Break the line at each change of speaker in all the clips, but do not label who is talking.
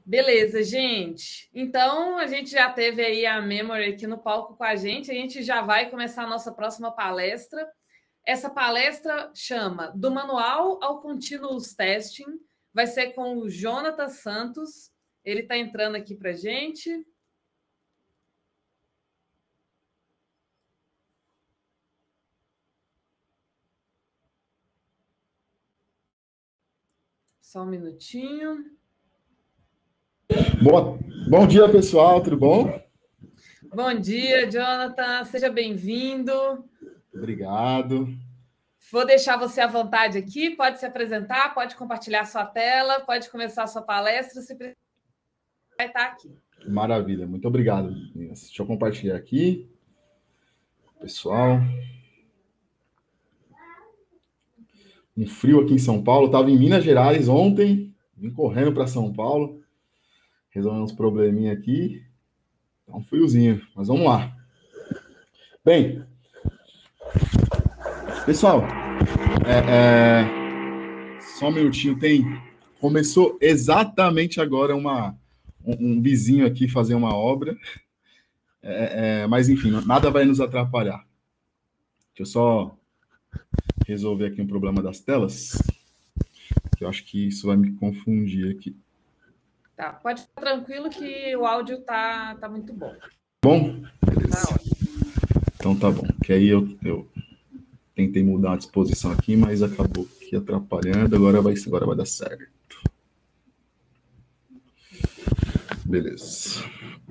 Beleza, gente. Então, a gente já teve aí a Memory aqui no palco com a gente já vai começar a nossa próxima palestra. Essa palestra chama Do Manual ao Continuous Testing, vai ser com o Jonathan Santos, ele está entrando aqui para a gente. Só um minutinho.
Bom dia, pessoal, tudo bom?
Bom dia, Jonathan, seja bem-vindo.
Obrigado.
Vou deixar você à vontade aqui, pode se apresentar, pode compartilhar sua tela, pode começar a sua palestra, se precisar, vai estar aqui.
Maravilha, muito obrigado, meninas. Deixa eu compartilhar aqui. Pessoal. Um frio aqui em São Paulo, estava em Minas Gerais ontem, vim correndo para São Paulo, resolvendo uns probleminha aqui. Tá um friozinho, mas vamos lá. Bem, pessoal, só um minutinho, começou exatamente agora um vizinho aqui fazer uma obra, mas enfim, nada vai nos atrapalhar. Deixa eu só resolver aqui um problema das telas, que eu acho que isso vai me confundir aqui.
Tá, pode ficar tranquilo que o áudio tá muito bom.
Bom? Beleza.
Tá ótimo.
Então tá bom, que aí eu tentei mudar a disposição aqui, mas acabou aqui atrapalhando, agora vai dar certo. Beleza.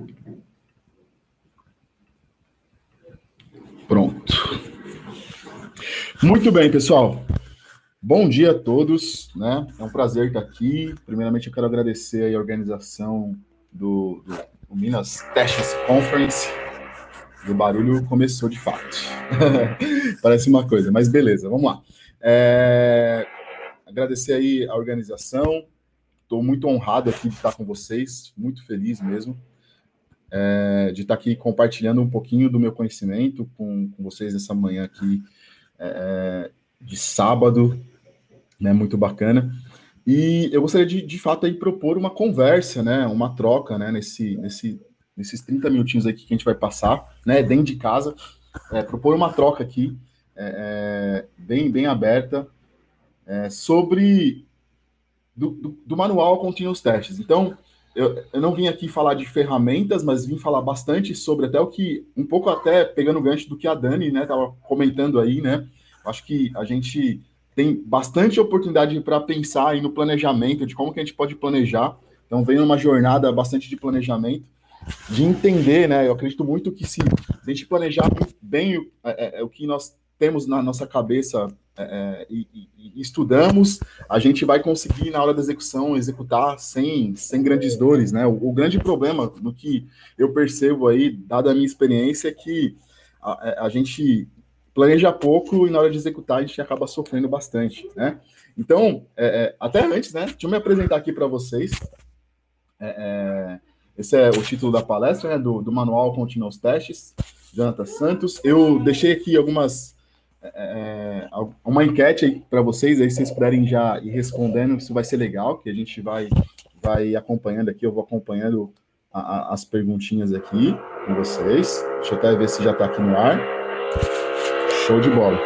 Pronto. Muito bem, pessoal. Bom dia a todos, né? É um prazer estar aqui. Primeiramente, eu quero agradecer aí a organização do Minas Testes Conference. O barulho começou de fato. Parece uma coisa, mas beleza, vamos lá. Agradecer aí a organização. Estou muito honrado aqui de estar com vocês, muito feliz mesmo. De estar aqui compartilhando um pouquinho do meu conhecimento com vocês nessa manhã aqui de sábado, né, muito bacana. E eu gostaria de fato aí propor uma conversa, né, uma troca, né, nesses 30 minutinhos aqui que a gente vai passar, né, dentro de casa, propor uma troca aqui, bem aberta, sobre do manual Continuous Testes. Então, eu não vim aqui falar de ferramentas, mas vim falar bastante sobre até um pouco até pegando o gancho do que a Dani, né, estava comentando aí, né, acho que a gente tem bastante oportunidade para pensar aí no planejamento, de como que a gente pode planejar. Então, vem uma jornada bastante de planejamento, de entender, né, eu acredito muito que se a gente planejar bem o que nós temos na nossa cabeça e estudamos, a gente vai conseguir, na hora da execução, executar sem grandes dores, né? O grande problema, no que eu percebo aí, dada a minha experiência, é que a gente planeja pouco e na hora de executar a gente acaba sofrendo bastante, né? Então, até antes, né? Deixa eu me apresentar aqui para vocês. Esse é o título da palestra, né? Do Manual Continuous Testes, Jonathan Santos. Eu deixei aqui uma enquete aí para vocês, aí vocês puderem já ir respondendo, isso vai ser legal, que a gente vai acompanhando aqui, eu vou acompanhando as perguntinhas aqui com vocês. Deixa eu até ver se já está aqui no ar. Show de bola.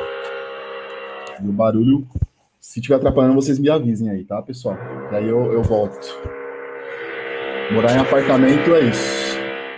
E o barulho, se estiver atrapalhando, vocês me avisem aí, tá, pessoal? E aí eu volto. Morar em apartamento é isso.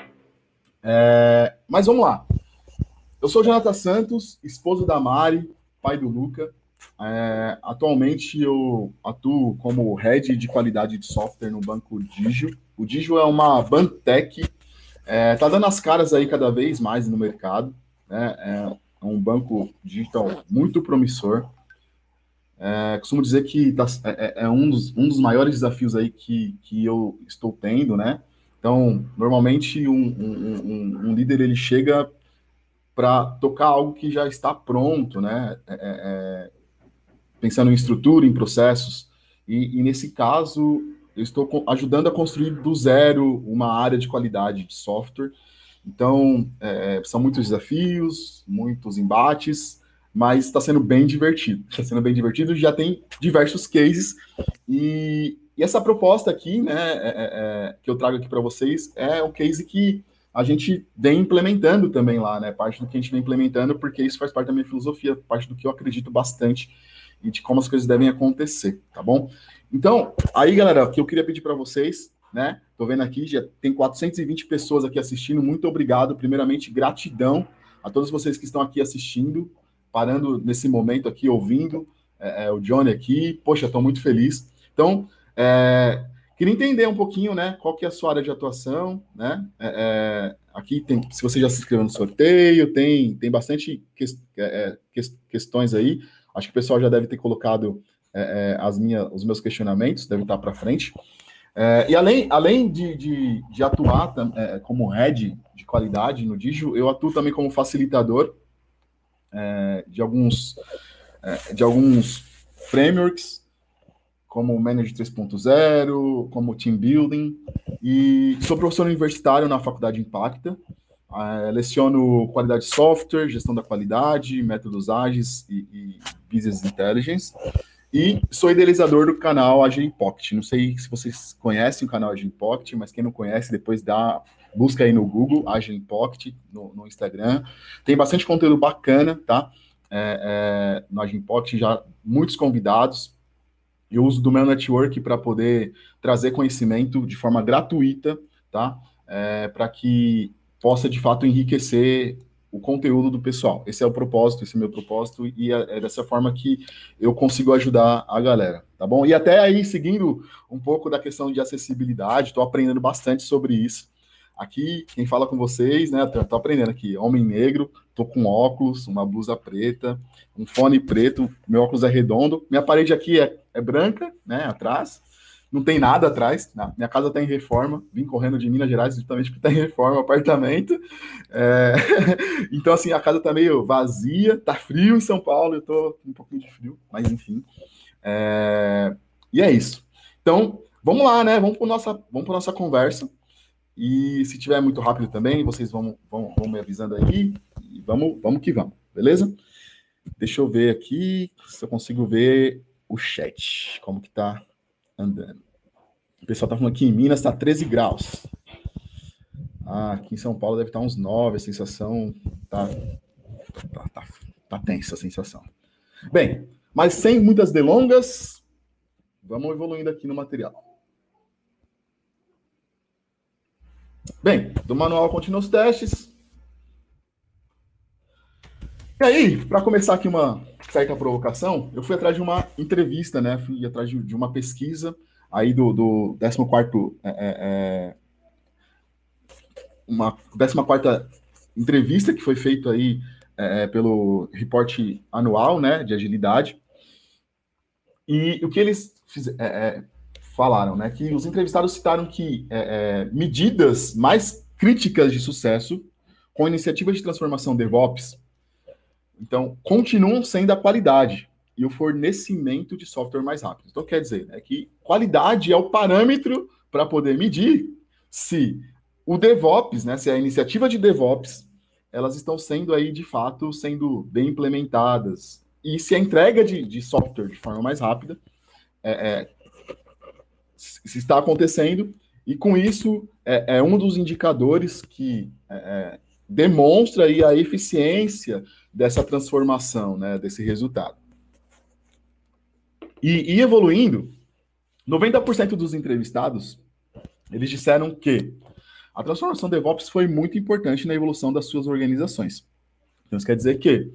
Mas vamos lá. Eu sou o Jonathan Santos, esposo da Mari, pai do Luca. Atualmente eu atuo como Head de Qualidade de Software no Banco Digio. O Digio é uma Bantech, tá dando as caras aí cada vez mais no mercado, né? É um banco digital muito promissor. Costumo dizer que é um dos maiores desafios aí que eu estou tendo, né? Então, normalmente um líder ele chega para tocar algo que já está pronto, né? Pensando em estrutura, em processos. E nesse caso, eu estou ajudando a construir do zero uma área de qualidade de software. Então, são muitos desafios, muitos embates, mas está sendo bem divertido. Está sendo bem divertido, já tem diversos cases, e essa proposta aqui, né, que eu trago aqui para vocês, é um case que a gente vem implementando também lá, né? Parte do que a gente vem implementando, porque isso faz parte da minha filosofia, parte do que eu acredito bastante e de como as coisas devem acontecer, tá bom? Então, aí, galera, o que eu queria pedir para vocês, né? Tô vendo aqui, já tem 420 pessoas aqui assistindo, muito obrigado. Primeiramente, gratidão a todos vocês que estão aqui assistindo, parando nesse momento aqui, ouvindo o Johnny aqui. Poxa, estou muito feliz. Então, queria entender um pouquinho, né, qual que é a sua área de atuação, né? Aqui tem, se você já se inscreveu no sorteio, tem bastante questões aí. Acho que o pessoal já deve ter colocado os meus questionamentos, deve estar para frente. E além de atuar como head de qualidade no Digio, eu atuo também como facilitador de alguns frameworks, como o Manage 3.0, como o Team Building, e sou professor universitário na Faculdade Impacta, leciono qualidade de software, gestão da qualidade, métodos ágeis e Business Intelligence, e sou idealizador do canal Agile Pocket. Não sei se vocês conhecem o canal Agile Pocket, mas quem não conhece, depois busca aí no Google, Agile Pocket, no Instagram. Tem bastante conteúdo bacana, tá? No Agile Pocket, já muitos convidados. Eu uso do meu network para poder trazer conhecimento de forma gratuita, tá? Para que possa, de fato, enriquecer o conteúdo do pessoal. Esse é o propósito, esse é o meu propósito, e é dessa forma que eu consigo ajudar a galera, tá bom? E até aí, seguindo um pouco da questão de acessibilidade, estou aprendendo bastante sobre isso. Aqui, quem fala com vocês, né, tô aprendendo aqui, homem negro, tô com óculos, uma blusa preta, um fone preto, meu óculos é redondo, minha parede aqui é branca, né, atrás, não tem nada atrás, minha casa está em reforma, vim correndo de Minas Gerais justamente porque está em reforma, apartamento, então assim, a casa está meio vazia, tá frio em São Paulo, eu tô com um pouquinho de frio, mas enfim, e é isso. Então, vamos lá, né, vamos para nossa conversa, e se tiver muito rápido também, vocês vão me avisando aí, e vamos que vamos, beleza? Deixa eu ver aqui se eu consigo ver o chat, como que tá andando. O pessoal tá falando aqui em Minas tá 13 graus. Aqui em São Paulo deve estar uns 9, a sensação tá tensa a sensação. Bem, mas sem muitas delongas, vamos evoluindo aqui no material. Bem, do manual continua os testes. E aí, para começar aqui uma certa provocação, eu fui atrás de uma entrevista, né? Fui atrás de uma pesquisa aí do 14º, uma 14ª entrevista que foi feita aí pelo reporte anual, né, de agilidade. E o que eles falaram, né, que os entrevistados citaram que medidas mais críticas de sucesso com iniciativas de transformação DevOps, então, continuam sendo a qualidade e o fornecimento de software mais rápido. Então, quer dizer, né, que qualidade é o parâmetro para poder medir se o DevOps, né, se a iniciativa de DevOps, elas estão sendo aí, de fato, sendo bem implementadas. E se a entrega de software de forma mais rápida se está acontecendo. E com isso, é um dos indicadores que demonstra aí a eficiência dessa transformação, né, desse resultado. E evoluindo, 90% dos entrevistados, eles disseram que a transformação DevOps foi muito importante na evolução das suas organizações. Então, isso quer dizer que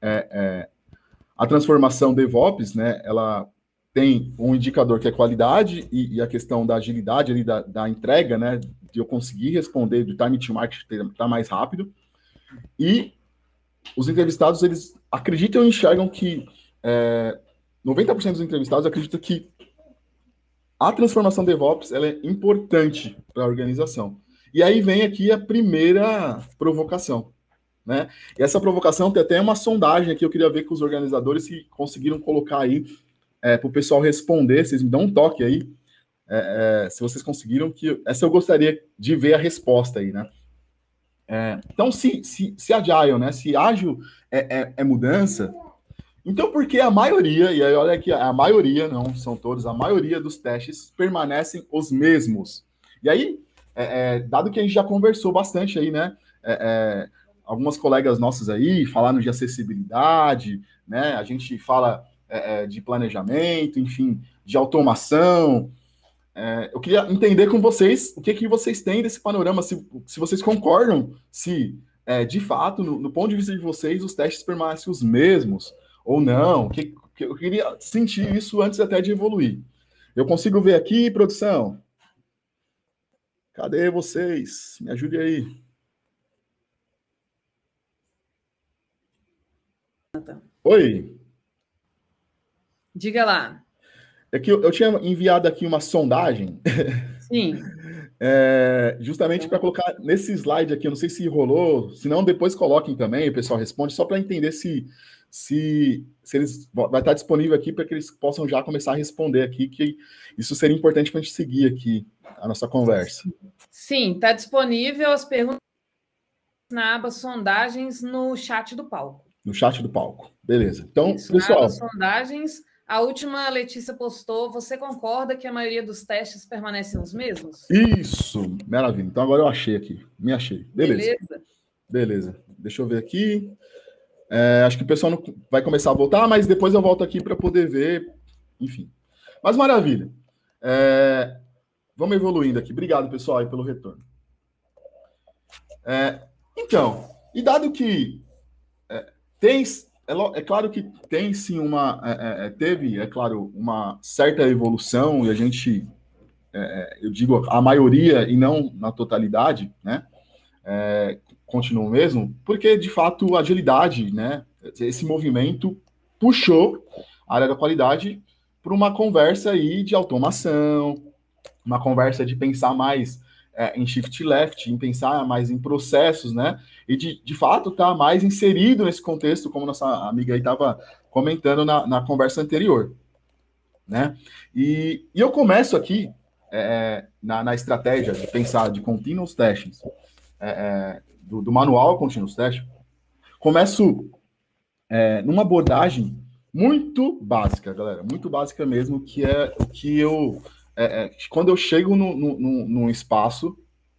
a transformação DevOps, né, ela tem um indicador que é qualidade e a questão da agilidade ali, da entrega, né, de eu conseguir responder, do time to market estar mais rápido. E os entrevistados, eles acreditam e enxergam que 90% dos entrevistados acreditam que a transformação DevOps ela é importante para a organização. E aí vem aqui a primeira provocação, né? E essa provocação tem até uma sondagem aqui, eu queria ver com os organizadores se conseguiram colocar aí para o pessoal responder, vocês me dão um toque aí, se vocês conseguiram, que essa eu gostaria de ver a resposta aí, né? Então, se Agile, né? Se ágil é mudança, Então, por que a maioria, e aí olha aqui, a maioria, não são todos, a maioria dos testes permanecem os mesmos? E aí, dado que a gente já conversou bastante aí, né? Algumas colegas nossas aí falaram de acessibilidade, né? A gente fala de planejamento, enfim, de automação. Eu queria entender com vocês o que vocês têm desse panorama, se vocês concordam, se de fato, no ponto de vista de vocês, os testes permanecem os mesmos ou não. Eu queria sentir isso antes até de evoluir. Eu consigo ver aqui, produção? Cadê vocês? Me ajude aí. Oi.
Diga lá.
É que eu tinha enviado aqui uma sondagem.
Sim.
Justamente para colocar nesse slide aqui, eu não sei se rolou, se não, depois coloquem também, o pessoal responde, só para entender se eles vai estar disponível aqui para que eles possam já começar a responder aqui, que isso seria importante para a gente seguir aqui a nossa conversa.
Sim, está disponível as perguntas na aba sondagens no chat do palco.
No chat do palco, beleza. Então,
isso,
pessoal...
Na aba sondagens, a última Letícia postou, você concorda que a maioria dos testes permanecem os mesmos?
Isso, maravilha. Então agora eu achei aqui, me achei. Beleza. Beleza. Deixa eu ver aqui. Acho que o pessoal não vai começar a voltar, mas depois eu volto aqui para poder ver. Enfim. Mas maravilha. Vamos evoluindo aqui. Obrigado, pessoal, aí pelo retorno. Então, e dado que é claro que tem sim teve, é claro, uma certa evolução, e a gente, eu digo a maioria e não na totalidade, né? Continua o mesmo, porque de fato a agilidade, né? Esse movimento puxou a área da qualidade para uma conversa aí de automação, uma conversa de pensar mais em shift left, em pensar mais em processos, né? E de fato tá mais inserido nesse contexto, como nossa amiga aí estava comentando na conversa anterior, né? E eu começo aqui na estratégia de pensar de continuous testing, do manual continuous testing, começo numa abordagem muito básica, galera, muito básica mesmo, que é o que eu quando eu chego num espaço,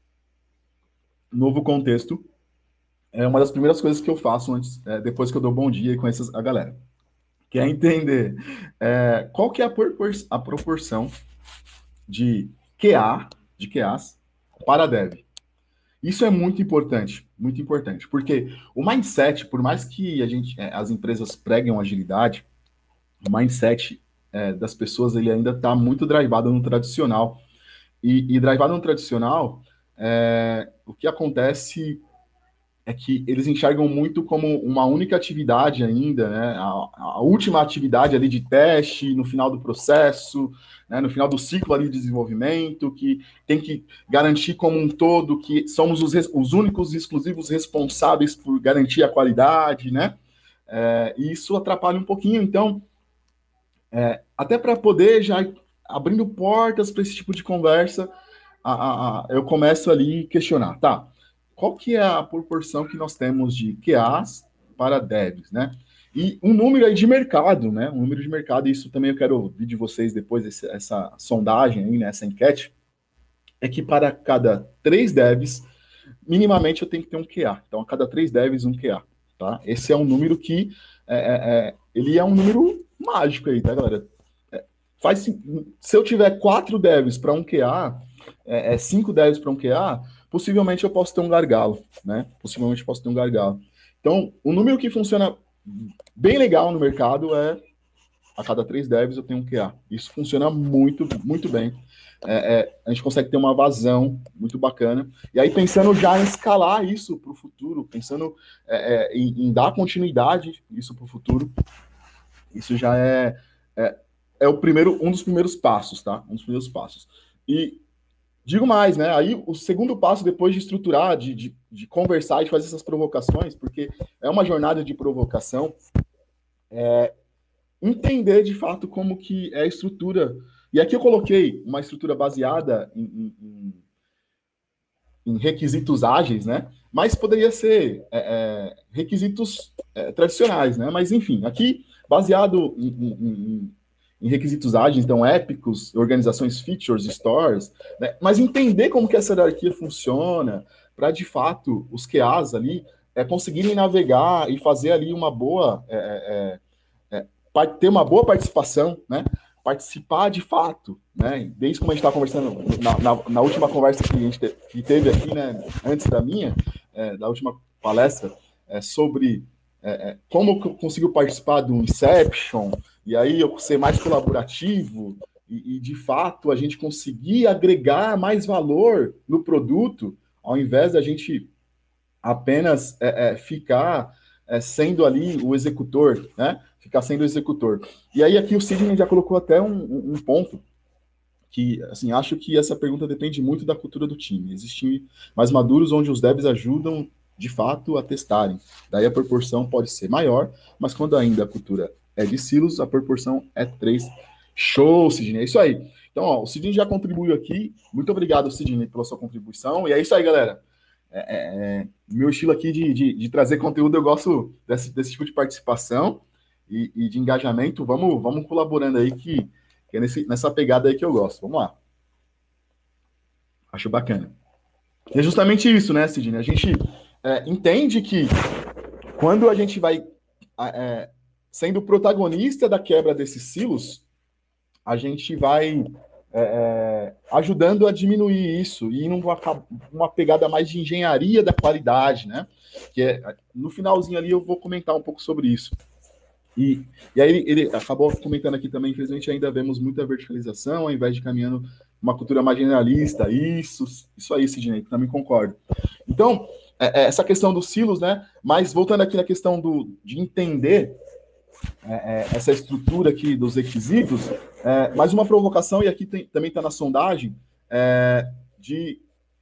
novo contexto, é uma das primeiras coisas que eu faço antes, depois que eu dou bom dia e conheço a galera, que é entender qual que é a proporção de QAs para dev. Isso é muito importante, porque o mindset, por mais que as empresas preguem agilidade, o mindset das pessoas ele ainda está muito drivado no tradicional. E drivado no tradicional, o que acontece é que eles enxergam muito como uma única atividade ainda, né? A última atividade ali de teste no final do processo, né? No final do ciclo ali de desenvolvimento, que tem que garantir como um todo que somos os únicos e exclusivos responsáveis por garantir a qualidade, né? E isso atrapalha um pouquinho. Então, até para poder já abrindo portas para esse tipo de conversa, eu começo ali a questionar, tá? Qual que é a proporção que nós temos de QAs para devs, né? E um número aí de mercado, né? Um número de mercado, e isso também eu quero ouvir de vocês depois, essa sondagem aí, né? Essa enquete, é que para cada 3 devs, minimamente eu tenho que ter um QA. Então, a cada 3 devs, um QA, tá? Esse é um número que, ele é um número mágico aí, tá, galera? Se eu tiver 4 devs para um QA, 5 devs para um QA, possivelmente eu posso ter um gargalo, né? Possivelmente eu posso ter um gargalo. Então, o número que funciona bem legal no mercado é a cada 3 devs eu tenho um QA. Isso funciona muito, muito bem. A gente consegue ter uma vazão muito bacana. E aí, pensando já em escalar isso para o futuro, pensando em dar continuidade isso para o futuro, isso já é um dos primeiros passos, tá? Um dos primeiros passos. E digo mais, né? Aí o segundo passo, depois de estruturar, de conversar e de fazer essas provocações, porque é uma jornada de provocação, entender de fato como que é a estrutura. E aqui eu coloquei uma estrutura baseada em requisitos ágeis, né? Mas poderia ser requisitos tradicionais, né? Mas enfim, aqui baseado em requisitos ágeis, então épicos, organizações, features, stores, né? Mas entender como que essa hierarquia funciona, para de fato os QAs ali conseguirem navegar e fazer ali uma boa ter uma boa participação, né? Participar de fato, né? Desde como a gente estava conversando na última conversa que a gente teve aqui, né? Antes da minha, da última palestra, sobre como eu consigo participar do Inception, e aí eu ser mais colaborativo, e de fato a gente conseguir agregar mais valor no produto, ao invés da gente apenas ficar sendo ali o executor, né? Ficar sendo o executor. E aí aqui o Sidney já colocou até um ponto que, assim, acho que essa pergunta depende muito da cultura do time. Existem mais maduros onde os devs ajudam, de fato, a testarem. Daí a proporção pode ser maior, mas quando ainda a cultura é de silos, a proporção é 3. Show, Sidney, é isso aí. Então, ó, o Sidney já contribuiu aqui. Muito obrigado, Sidney, pela sua contribuição. E é isso aí, galera. Meu estilo aqui de trazer conteúdo, eu gosto desse tipo de participação e de engajamento. Vamos colaborando aí, que é nessa pegada aí que eu gosto. Vamos lá. Acho bacana. E é justamente isso, né, Sidney? A gente entende que quando a gente vai sendo protagonista da quebra desses silos, a gente vai ajudando a diminuir isso e numa pegada mais de engenharia da qualidade, né? Que no finalzinho ali eu vou comentar um pouco sobre isso. E aí ele acabou comentando aqui também, infelizmente ainda vemos muita verticalização, ao invés de caminhando uma cultura mais generalista. Isso aí, Sidney, também concordo. Então, essa questão dos silos, né? Mas voltando aqui na questão de entender essa estrutura aqui dos requisitos, mais uma provocação, e aqui também está na sondagem, de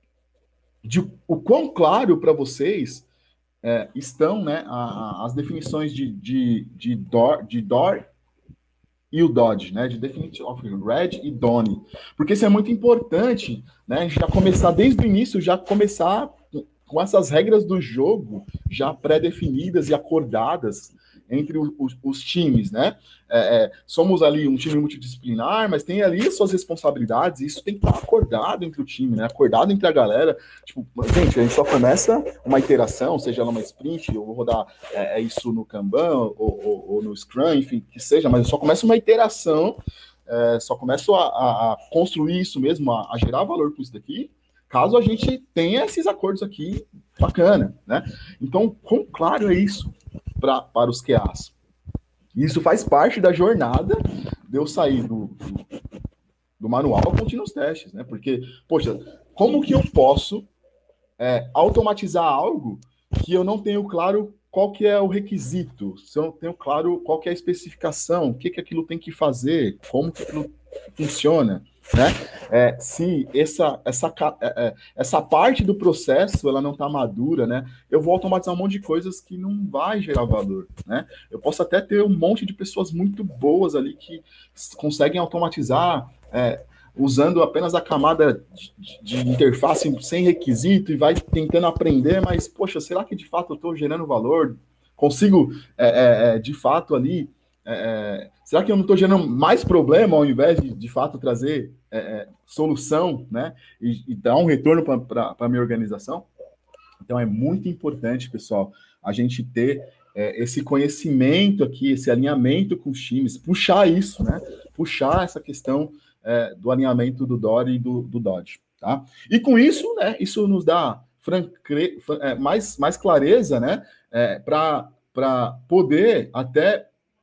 o quão claro para vocês estão, né, as definições de DOR e o DOD, né, de Definition of Red e DONE, porque isso é muito importante, né, a gente já começar desde o início, já começar com essas regras do jogo já pré-definidas e acordadas entre os times, né? Somos ali um time multidisciplinar, mas tem ali as suas responsabilidades, e isso tem que estar acordado entre o time, né? Acordado entre a galera. Tipo, gente, a gente só começa uma iteração, seja ela uma sprint, eu vou rodar isso no Kanban ou no Scrum, enfim, que seja, mas eu só começo uma iteração, só começo a construir isso mesmo, a gerar valor com isso daqui, caso a gente tenha esses acordos aqui bacana, né? Então, quão claro é isso para os QAs? Isso faz parte da jornada de eu sair do manual ao contínuos testes, né? Porque, poxa, como que eu posso automatizar algo que eu não tenho claro qual que é o requisito, se eu não tenho claro qual que é a especificação, o que que aquilo tem que fazer, como que aquilo funciona, né? Se essa parte do processo ela não está madura, né? Eu vou automatizar um monte de coisas que não vai gerar valor, né? Eu posso até ter um monte de pessoas muito boas ali que conseguem automatizar usando apenas a camada de interface sem requisito e vai tentando aprender, mas, poxa, será que de fato eu estou gerando valor? Consigo, de fato, ali... será que eu não estou gerando mais problema ao invés de fato, trazer solução, né? E dar um retorno para a minha organização? Então, é muito importante, pessoal, a gente ter esse conhecimento aqui, esse alinhamento com os times, puxar isso, né? Puxar essa questão do alinhamento do DOR e do DOD, tá? E com isso, né, isso nos dá mais clareza, né, para poder até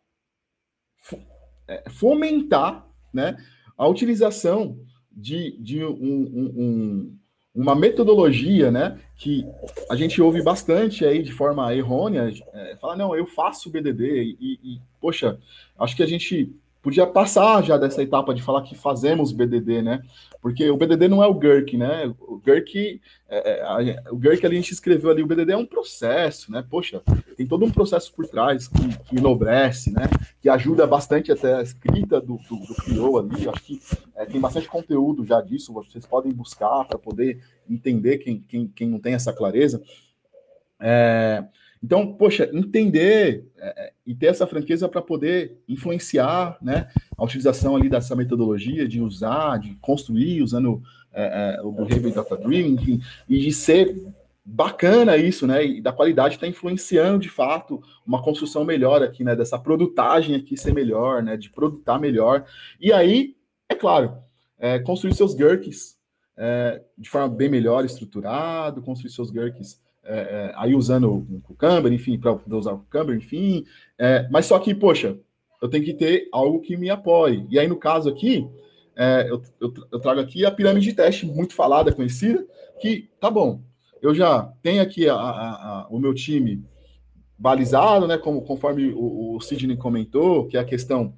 fomentar, né, a utilização de uma metodologia, né, que a gente ouve bastante aí de forma errônea, fala, não, eu faço BDD e poxa, acho que a gente podia passar já dessa etapa de falar que fazemos BDD, né? Porque o BDD não é o GURC, né? O GURC ali a gente escreveu ali, o BDD é um processo, né? Poxa, tem todo um processo por trás que enobrece, né? Que ajuda bastante até a escrita do PO ali. Acho que tem bastante conteúdo já disso, vocês podem buscar para poder entender quem não tem essa clareza. Então, poxa, entender e ter essa franqueza para poder influenciar, né, a utilização ali dessa metodologia, de usar, de construir, usando o Behavior Data Driven, enfim, e de ser bacana isso, né, e da qualidade está influenciando, de fato, uma construção melhor aqui, né, dessa produtagem aqui ser melhor, né, de produtar melhor. E aí, é claro, construir seus GURPS de forma bem melhor, estruturado, construir seus GURPS aí usando o Cucumber, enfim, para usar o Cucumber, enfim, mas só que, poxa, eu tenho que ter algo que me apoie. E aí, no caso aqui, eu trago aqui a pirâmide de teste, muito falada, conhecida, que, tá bom, eu já tenho aqui o meu time balizado, né, conforme o Sidney comentou, que é a questão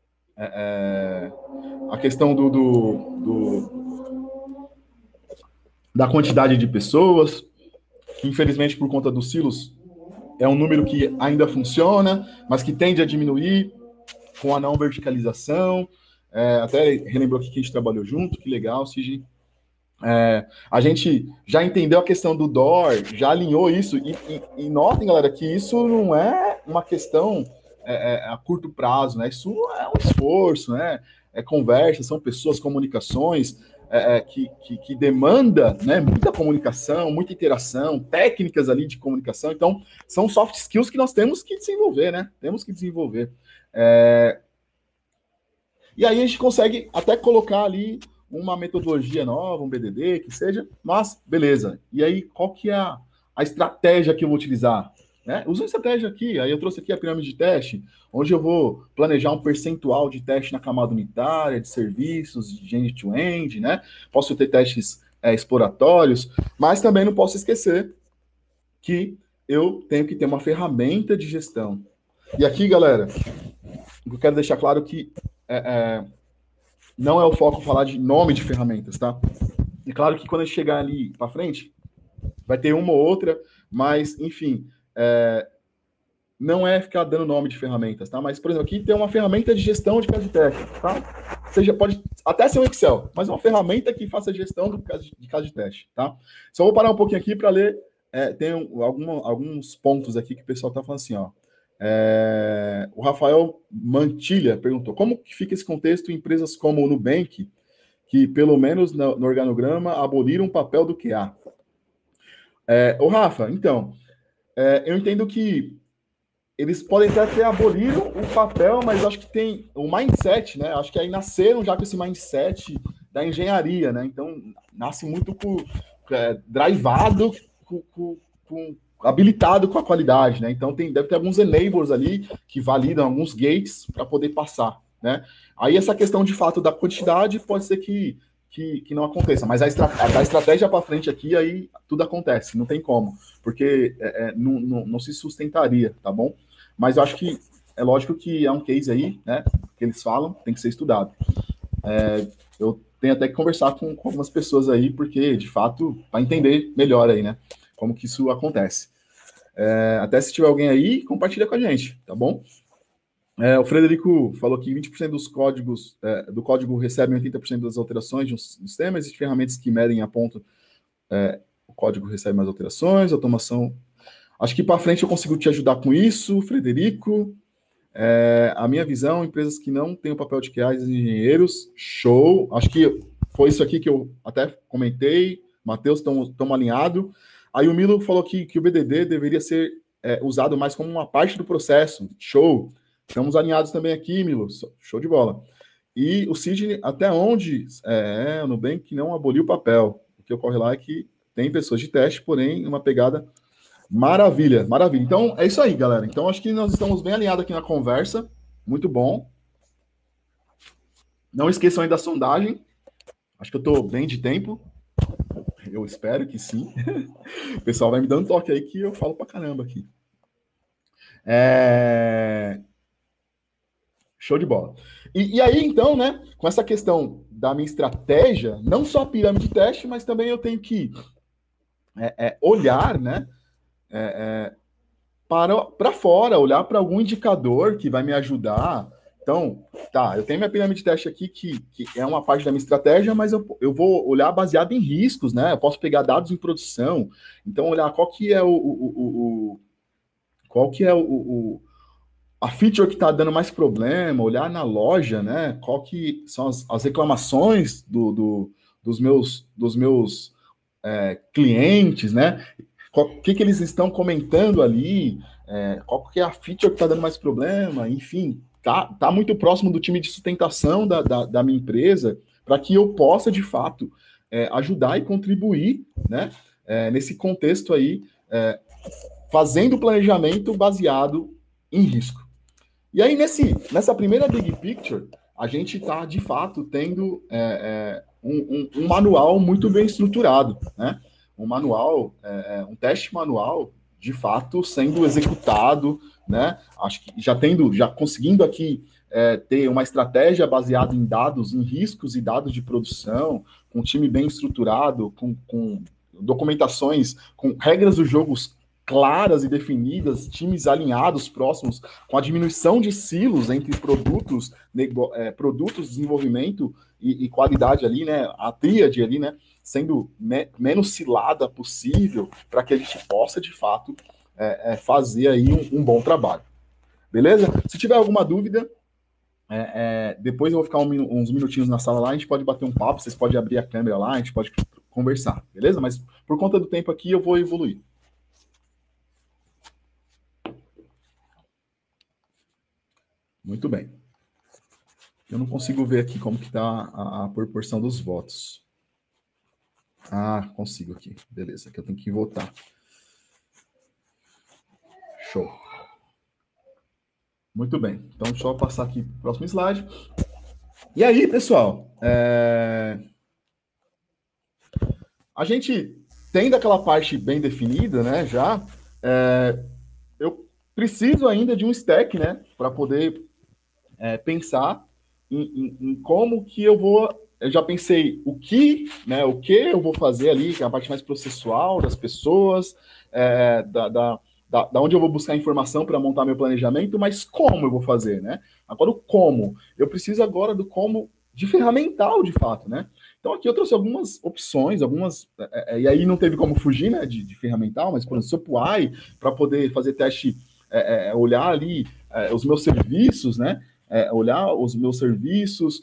da quantidade de pessoas, que infelizmente por conta dos silos é um número que ainda funciona, mas que tende a diminuir com a não verticalização. Até relembrou aqui que a gente trabalhou junto, que legal, Sidney. A gente já entendeu a questão do DOR, já alinhou isso, e notem, galera, que isso não é uma questão a curto prazo, né? Isso é um esforço, né? É conversa, são pessoas, comunicações, que demanda, né, muita comunicação, muita interação, técnicas ali de comunicação. Então, são soft skills que nós temos que desenvolver, né? Temos que desenvolver. E aí a gente consegue até colocar ali uma metodologia nova, um BDD, que seja, mas beleza. E aí, qual que é a estratégia que eu vou utilizar? Uso uma estratégia aqui, aí eu trouxe aqui a pirâmide de teste, onde eu vou planejar um percentual de teste na camada unitária, de serviços, de end-to-end, né? Posso ter testes exploratórios, mas também não posso esquecer que eu tenho que ter uma ferramenta de gestão. E aqui, galera, eu quero deixar claro que não é o foco falar de nome de ferramentas, tá? É claro que quando a gente chegar ali para frente, vai ter uma ou outra, mas, enfim, não é ficar dando nome de ferramentas, tá? Mas, por exemplo, aqui tem uma ferramenta de gestão de caso de teste, tá? Seja, pode até ser um Excel, mas uma ferramenta que faça gestão de caso de teste, tá? Só vou parar um pouquinho aqui para ler. Tem alguns pontos aqui que o pessoal tá falando assim, ó. O Rafael Mantilha perguntou: como que fica esse contexto em empresas como o Nubank, que pelo menos no organograma aboliram o papel do QA? O Rafa, então, eu entendo que eles podem até aboliram o papel, mas acho que tem o mindset, né? Acho que aí nasceram já com esse mindset da engenharia, né? Então, nasce muito drivado, habilitado com a qualidade, né? Então deve ter alguns enablers ali que validam alguns gates para poder passar, né? Aí essa questão de fato da quantidade pode ser que não aconteça, mas da estratégia para frente aqui, aí tudo acontece, não tem como, porque não se sustentaria, tá bom? Mas eu acho que é lógico que é um case aí, né? Que eles falam, tem que ser estudado. Eu tenho até que conversar com algumas pessoas aí, porque de fato, para entender melhor aí, né? Como que isso acontece. Até se tiver alguém aí, compartilha com a gente, tá bom? O Frederico falou que 20% dos códigos do código recebem 80% das alterações de um sistema, existem ferramentas que medem a ponto o código recebe mais alterações, automação. Acho que para frente eu consigo te ajudar com isso, Frederico. A minha visão, empresas que não têm o papel de QA e engenheiros, show. Acho que foi isso aqui que eu até comentei. Matheus, estamos alinhados. Aí o Milo falou que o BDD deveria ser usado mais como uma parte do processo. Show. Estamos alinhados também aqui, Milo. Show de bola. E o Sidney, até onde o Nubank não aboliu o papel. O que ocorre lá é que tem pessoas de teste, porém, uma pegada maravilha, maravilha. Então, é isso aí, galera. Então, acho que nós estamos bem alinhados aqui na conversa. Muito bom. Não esqueçam aí da sondagem. Acho que eu estou bem de tempo. Eu espero que sim. O pessoal vai me dando toque aí que eu falo pra caramba aqui. Show de bola. E aí, então, né, com essa questão da minha estratégia, não só a pirâmide de teste, mas também eu tenho que olhar, né, para fora, olhar para algum indicador que vai me ajudar. Então, eu tenho minha pirâmide de teste aqui, que é uma parte da minha estratégia, mas eu vou olhar baseado em riscos, né? Eu posso pegar dados em produção, então olhar qual que é qual que é a feature que está dando mais problema, olhar na loja, né? Qual que são as reclamações dos meus clientes, né? O que eles estão comentando ali, qual que é a feature que está dando mais problema, enfim, tá muito próximo do time de sustentação da minha empresa, para que eu possa, de fato, ajudar e contribuir, né? Nesse contexto aí, fazendo planejamento baseado em risco. E aí, nessa primeira big picture, a gente está, de fato, tendo um manual muito bem estruturado, né? Um manual, um teste manual, de fato, sendo executado, né? Acho que já conseguindo aqui ter uma estratégia baseada em dados, em riscos e dados de produção, com um time bem estruturado, com documentações, com regras dos jogos claras e definidas, times alinhados, próximos, com a diminuição de silos entre produtos, desenvolvimento e qualidade ali, né? A tríade ali, né? Sendo menos cilada possível, para que a gente possa, de fato, fazer aí um bom trabalho. Beleza? Se tiver alguma dúvida, depois eu vou ficar uns minutinhos na sala lá, a gente pode bater um papo, vocês podem abrir a câmera lá, a gente pode conversar, beleza? Mas por conta do tempo aqui, eu vou evoluir. Muito bem. Eu não consigo ver aqui como que está a proporção dos votos. Ah, consigo aqui. Beleza, que eu tenho que votar. Show. Muito bem. Então, deixa eu passar aqui para o próximo slide. E aí, pessoal, a gente tendo aquela parte bem definida, né, já, eu preciso ainda de um stack, né, para poder pensar em como que eu já pensei o que eu vou fazer ali, que é a parte mais processual das pessoas, da onde eu vou buscar informação para montar meu planejamento, mas como eu vou fazer, né? Agora, o como. Eu preciso agora do como de ferramental, de fato, né? Então, aqui eu trouxe algumas opções, e aí não teve como fugir, né, de ferramental, mas, por exemplo, SOPWI, para poder fazer teste, olhar ali os meus serviços, né? Olhar os meus serviços,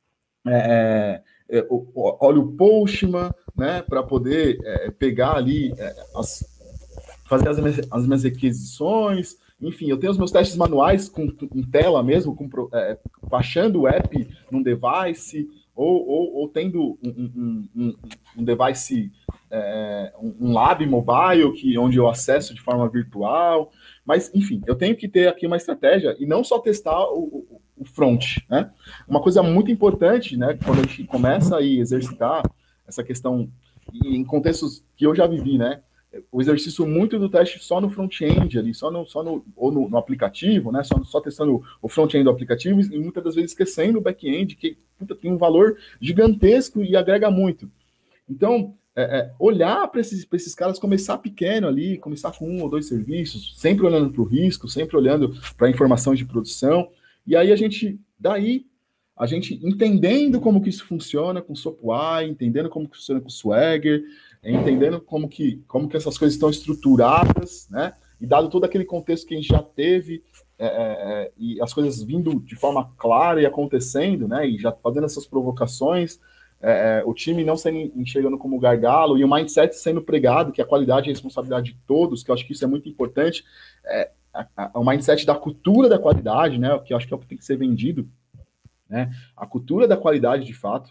olha o Postman, né, para poder pegar ali, fazer as minhas requisições, enfim, eu tenho os meus testes manuais em tela mesmo, baixando o app num device, ou tendo um device, um lab mobile, onde eu acesso de forma virtual, mas, enfim, eu tenho que ter aqui uma estratégia e não só testar o front, né? Uma coisa muito importante, né, quando a gente começa a exercitar essa questão, em contextos que eu já vivi, né, o exercício muito do teste só no front-end ali, ou no aplicativo, né, só testando o front-end do aplicativo e muitas das vezes esquecendo o back-end, que tem um valor gigantesco e agrega muito. Então, olhar para esses caras, começar pequeno ali, começar com 1 ou 2 serviços, sempre olhando para o risco, sempre olhando para a informação de produção, e aí a gente entendendo como que isso funciona com SOPWI, entendendo como que funciona com Swagger, entendendo como que essas coisas estão estruturadas, né? E dado todo aquele contexto que a gente já teve, e as coisas vindo de forma clara e acontecendo, né? E já fazendo essas provocações, o time não sendo enxergando como gargalo, e o mindset sendo pregado, que a qualidade é a responsabilidade de todos, que eu acho que isso é muito importante, o mindset da cultura da qualidade, né? Que eu acho que é o que tem que ser vendido, né? A cultura da qualidade, de fato,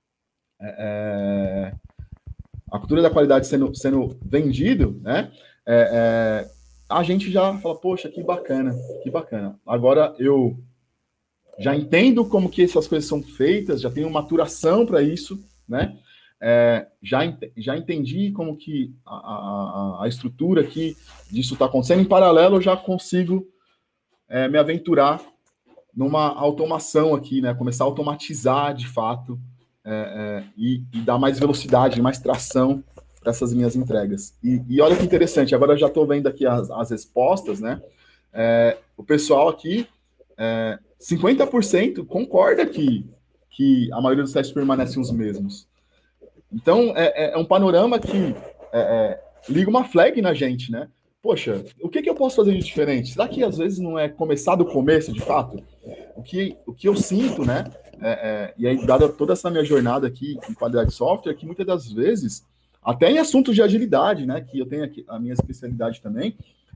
a cultura da qualidade sendo vendido, né? A gente já fala, poxa, que bacana. Agora eu já entendo como que essas coisas são feitas, já tenho maturação para isso, né? Já entendi como que a estrutura aqui disso está acontecendo. Em paralelo, eu já consigo me aventurar numa automação aqui, né? Começar a automatizar de fato e dar mais velocidade, mais tração para essas minhas entregas. E olha que interessante, agora eu já estou vendo aqui as respostas, né? O pessoal aqui, 50% concorda que a maioria dos testes permanecem os mesmos. Então, é um panorama que liga uma flag na gente, né? poxa, o que eu posso fazer de diferente? Será que às vezes não é começar do começo, de fato? O que eu sinto, né? E aí, dada toda essa minha jornada aqui em qualidade de software, que muitas das vezes, até em assuntos de agilidade, né? Que eu tenho aqui a minha especialidade também,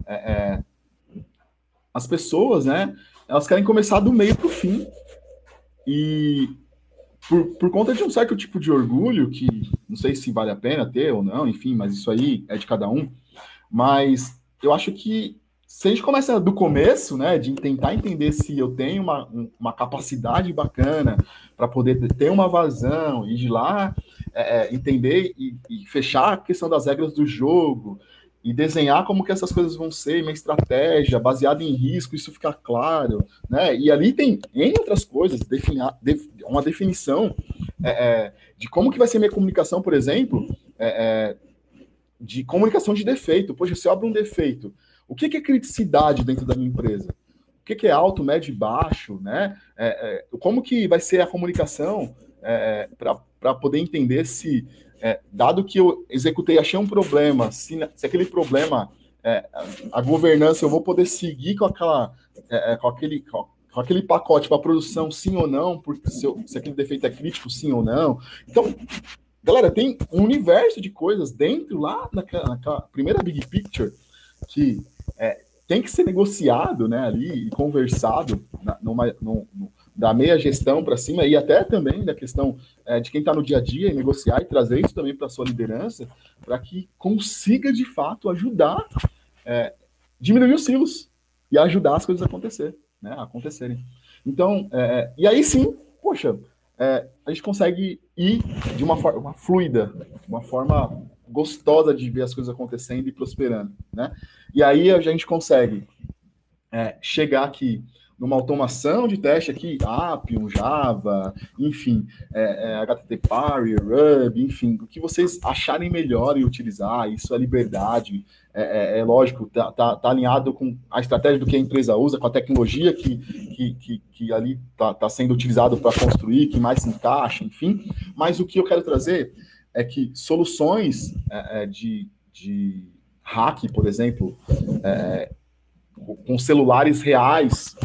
as pessoas, né? Elas querem começar do meio para o fim. E por conta de um certo tipo de orgulho, que não sei se vale a pena ter ou não, enfim, mas isso aí é de cada um. Mas eu acho que se a gente começa do começo, né, de tentar entender se eu tenho uma capacidade bacana para poder ter uma vazão e de lá entender e fechar a questão das regras do jogo e desenhar como que essas coisas vão ser, minha estratégia baseada em risco, isso ficar claro, né? E ali tem N outras coisas, uma definição de como que vai ser minha comunicação, por exemplo, de comunicação de defeito. Poxa, se eu abro um defeito, o que é criticidade dentro da minha empresa? O que é alto, médio e baixo, né? Como que vai ser a comunicação para poder entender se, dado que eu executei, achei um problema, se aquele problema, a governança, eu vou poder seguir com aquele pacote para produção, sim ou não, porque se aquele defeito é crítico, sim ou não. Então, galera, tem um universo de coisas dentro, lá naquela primeira big picture, que tem que ser negociado, né, ali, e conversado da meia gestão para cima, e até também da questão de quem está no dia a dia, e negociar e trazer isso também para a sua liderança, para que consiga, de fato, ajudar, diminuir os silos e ajudar as coisas a acontecerem. Então, e aí sim, poxa, a gente consegue ir de uma forma fluida, uma forma gostosa de ver as coisas acontecendo e prosperando, né? E aí a gente consegue chegar aqui numa automação de teste aqui, Appium, Java, enfim, HTTP, Ruby, enfim, o que vocês acharem melhor e utilizar, isso é liberdade, lógico, tá alinhado com a estratégia do que a empresa usa, com a tecnologia que ali tá sendo utilizado para construir, que mais se encaixa, enfim, mas o que eu quero trazer é que soluções de hack, por exemplo, com celulares reais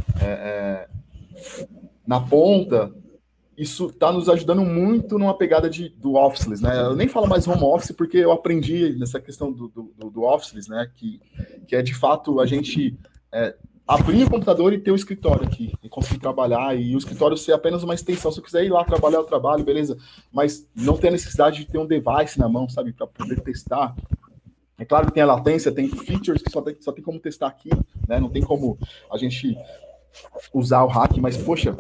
na ponta, isso está nos ajudando muito numa pegada do officeless, né? Eu nem falo mais home office porque eu aprendi nessa questão do officeless, né? Que é de fato a gente abrir o computador e ter o escritório aqui, e conseguir trabalhar, e o escritório ser apenas uma extensão. Se eu quiser ir lá trabalhar, eu trabalho, beleza, mas não ter a necessidade de ter um device na mão, sabe, para poder testar. É claro que tem a latência, tem features que só tem como testar aqui, né? Não tem como a gente usar o hack, mas, poxa,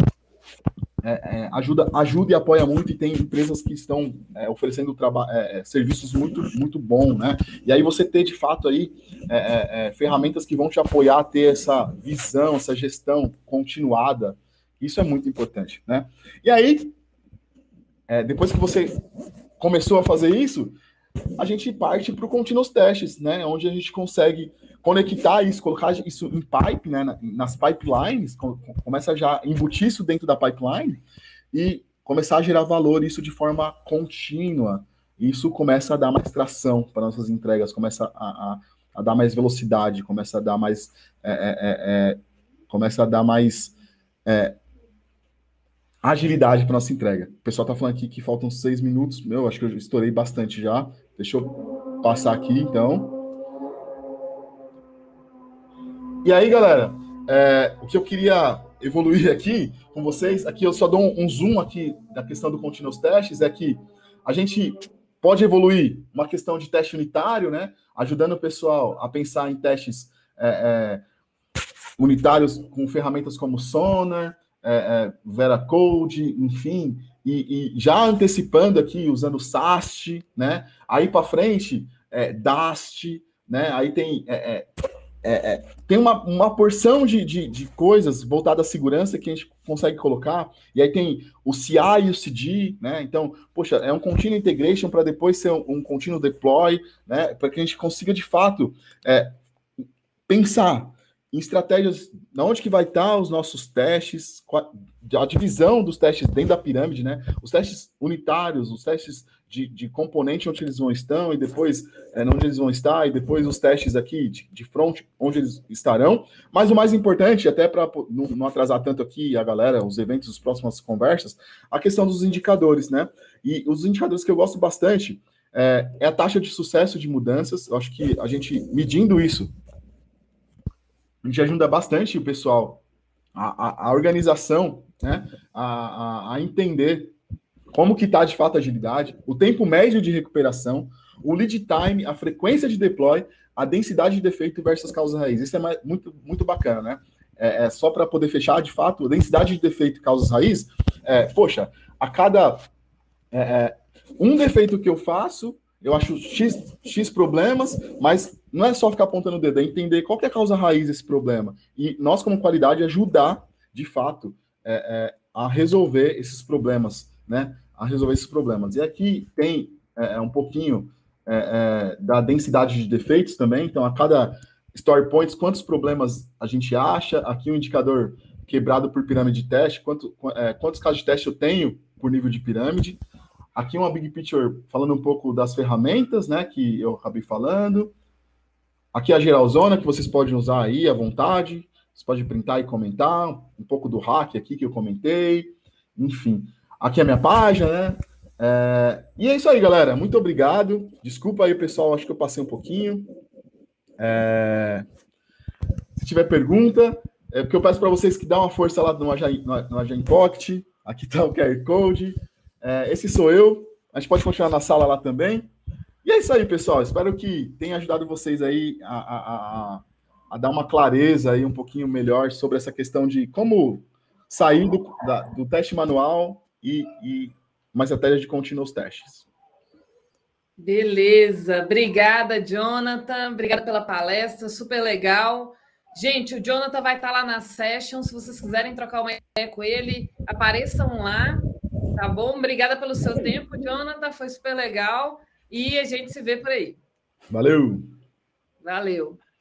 ajuda e apoia muito, e tem empresas que estão oferecendo serviços muito, muito bons, né? E aí você ter, de fato, aí, ferramentas que vão te apoiar a ter essa visão, essa gestão continuada, isso é muito importante, né? E aí, depois que você começou a fazer isso, a gente parte para o Continuous Testes, né? Onde a gente consegue conectar isso, colocar isso em pipe, né? Nas pipelines, começa já a embutir isso dentro da pipeline e começar a gerar valor isso de forma contínua. Isso começa a dar mais tração para nossas entregas, começa a dar mais velocidade, começa a dar mais agilidade para nossa entrega. O pessoal está falando aqui que faltam 6 minutos. Acho que eu estourei bastante já. Deixa eu passar aqui, então. E aí, galera, o que eu queria evoluir aqui com vocês, aqui eu só dou um zoom aqui da questão do Continuous Testes, é que a gente pode evoluir uma questão de teste unitário, né? Ajudando o pessoal a pensar em testes unitários com ferramentas como Sonar, VeraCode, enfim, e já antecipando aqui, usando SAST, né? Aí para frente, DAST, né? Aí tem uma porção de coisas voltadas à segurança que a gente consegue colocar, e aí tem o CI e o CD, né? Então, poxa, é um Continuous Integration para depois ser um Continuous Deploy, né? Para que a gente consiga, de fato, pensar em estratégias, na onde que vai estar os nossos testes, a divisão dos testes dentro da pirâmide, né? Os testes unitários, os testes de componente onde eles vão estar, e depois onde eles vão estar, e depois os testes aqui de front, onde eles estarão. Mas o mais importante, até para não atrasar tanto aqui a galera, os eventos, as próximas conversas, a questão dos indicadores, né? E os indicadores que eu gosto bastante é a taxa de sucesso de mudanças. Eu acho que a gente, medindo isso, a gente ajuda bastante o pessoal, a organização, né, a entender como que está de fato a agilidade, o tempo médio de recuperação, o lead time, a frequência de deploy, a densidade de defeito versus causa raiz. Isso é muito, muito bacana, né? Só para poder fechar, de fato, a densidade de defeito e causas raiz, poxa, a cada um defeito que eu faço, eu acho X problemas, mas não é só ficar apontando o dedo, é entender qual que é a causa raiz desse problema. E nós, como qualidade, ajudar, de fato, a resolver esses problemas, né? A resolver esses problemas. E aqui tem um pouquinho da densidade de defeitos também. Então, a cada story points, quantos problemas a gente acha? Aqui um indicador quebrado por pirâmide de teste, quantos casos de teste eu tenho por nível de pirâmide. Aqui uma big picture falando um pouco das ferramentas, né, que eu acabei falando. Aqui a geralzona, que vocês podem usar aí à vontade. Você pode printar e comentar. Um pouco do hack aqui que eu comentei. Enfim. Aqui é a minha página, né? E é isso aí, galera. Muito obrigado. Desculpa aí, pessoal. Acho que eu passei um pouquinho. Se tiver pergunta, porque eu peço para vocês que dão uma força lá no Agile Pocket. Aqui está o QR Code. Esse sou eu. A gente pode continuar na sala lá também. E é isso aí, pessoal. Espero que tenha ajudado vocês aí a dar uma clareza aí um pouquinho melhor sobre essa questão de como sair do teste manual e uma estratégia de continuous testes.
Beleza. Obrigada, Jonathan. Obrigada pela palestra. Super legal. Gente, o Jonathan vai estar lá na session. Se vocês quiserem trocar uma ideia com ele, apareçam lá. Tá bom? Obrigada pelo seu tempo, Jonathan. Foi super legal. E a gente se vê por aí.
Valeu!
Valeu!